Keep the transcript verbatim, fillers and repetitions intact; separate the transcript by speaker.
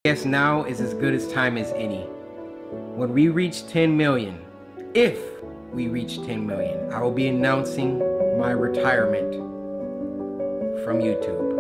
Speaker 1: Guess now is as good as time as any. When we reach ten million, if we reach ten million, I will be announcing my retirement from YouTube.